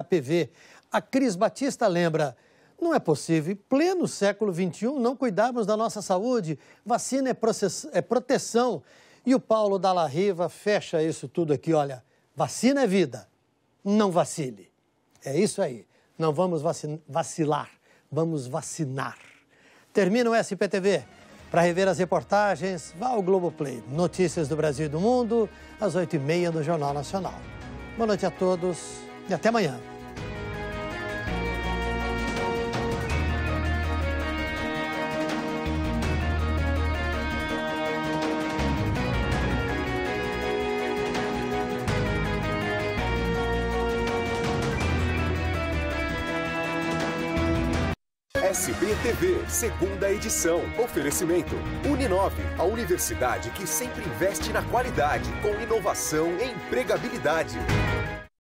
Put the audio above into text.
HPV. A Cris Batista lembra: não é possível, em pleno século XXI, não cuidarmos da nossa saúde. Vacina é proteção. E o Paulo Dalla Riva fecha isso tudo aqui, olha: vacina é vida, não vacile. É isso aí, não vamos vacilar, vamos vacinar. Termina o SPTV. Para rever as reportagens, vá ao Globoplay. Notícias do Brasil e do Mundo, às 8h30 no Jornal Nacional. Boa noite a todos e até amanhã. SBTV, segunda edição. Oferecimento: Uninove, a universidade que sempre investe na qualidade, com inovação e empregabilidade.